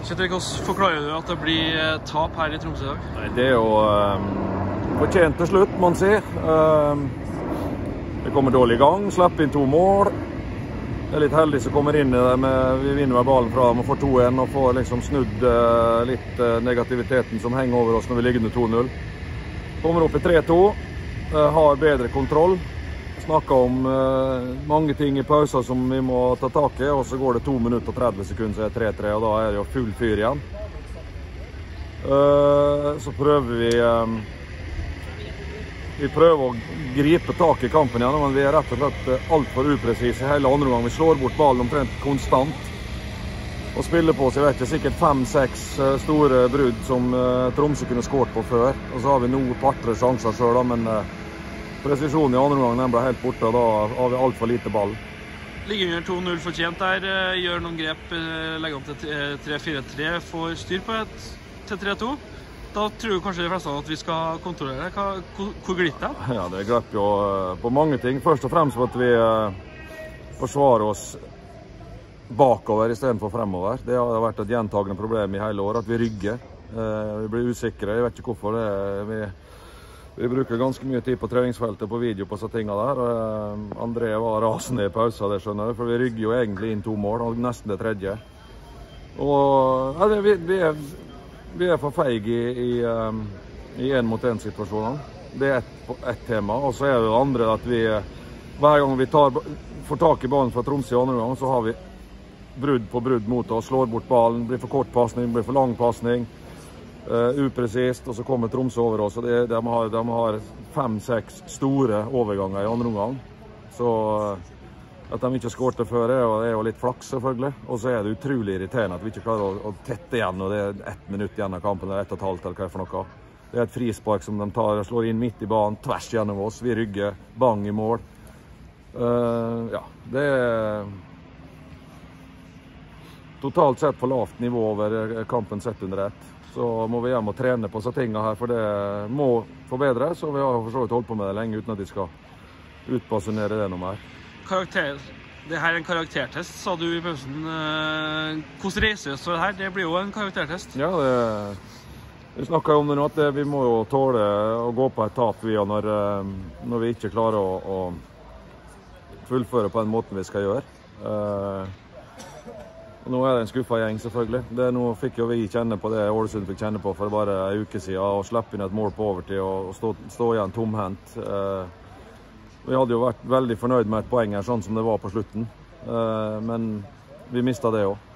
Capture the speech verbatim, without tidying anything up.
Kjetil, hvordan forklarer du at det blir tap her i Tromsø i dag? Nei, det er jo um, fortjent til slutt, må man si. Um, det kommer dårlig i gang, slipper inn to mål. Det er litt heldig som kommer inn i det, med, vi vinner med ballen fra dem og får to en og får liksom snudd uh, litt uh, negativiteten som henger over oss når vi ligger under to null. Kommer opp i tre to, uh, har bedre kontroll. Snakker om uh, mange ting i pauser som vi må ta tak i, og så går det to minutter og tretti sekunder, så er det tre tre, og da er det jo full fyr igjen. Uh, så prøver vi um, vi prøver å gripe tak i kampen igjen, men vi er rett og slett alt for upresise hele andre gang. Vi slår bort ballen omtrent konstant og spiller på, så jeg vet ikke, sikkert fem seks store brudd som uh, Tromsø kunne skåret på før. Og så har vi noen par-tre sjanser selv, da, men uh, presisjonen i andre gang den ble helt borte, og da har vi alt for lite ball. Ligger under to null fortjent der, gjør noen grep, legger om til tre fire tre, får styr på et til tre to. Da tror du kanskje de fleste at vi skal kontrollere. Hva, hvor glitt det? Ja, det glipper jo på mange ting. Først og fremst for at vi forsvarer oss bakover i stedet for fremover. Det har vært et gjentagende problem i hele år, at vi rygger. Vi blir usikre, jeg vet ikke hvorfor det er. Vi, vi bruker ganske mye tid på treningsfeltet på video på sånne tingene der. André var rasende i pausen, det skjønner du, for vi rygger jo egentlig inn to mål, og nesten det tredje. Og ja, det, vi, vi er... Vi er for feige i, i, um, i en mot en situasjonen. Det er ett et tema. Og så er det andre at vi, hver gang vi tar, får tak i ballen fra Tromsø i andre gang, så har vi brudd på brudd mot oss, slår bort ballen, blir for kort passning, blir for lang passning, uh, upresist, og så kommer Tromsø over oss. Og det, de har, de har fem-seks store overganger i andre omgang. Så uh, at de ikke skårte før er jo, er jo litt flaks, selvfølgelig. Og så er det utrolig irriterende at vi ikke klarer å, å tette igjen, og det er ett minutt igjen av kampen, eller ett og et halvt, eller hva er for noe. Det er et frispark som de tar, slår inn midt i banen, tvers gjennom oss, vi rygger, bang i mål. Uh, ja, det er totalt sett for lavt nivå over kampen sett under ett. Så må vi hjem og trene på disse tingene her, for det må forbedres, og vi har for så vidt holdt på med det lenge uten at de skal utbasunere det noe mer. Karakter. Det her er en karaktertest, sa du i pausen. Hvordan reiser vi oss for det her? Det blir jo en karaktertest. Ja, det, vi snakket om det nå, at det, vi må jo tåle å gå på et tap vi, når, når vi ikke klarer å, å fullføre på den måten vi skal gjøre. Og nå er det en skuffet gjeng, selvfølgelig. Det, nå fikk jo vi kjenne på det Ålesund fikk kjenne på for bare en uke siden, og slippe inn et mål på overtid og stå, stå igjen tomhendt. Vi hadde jo vært veldig fornøyd med et poeng her, sånn som det var på slutten. Men vi mistet det også.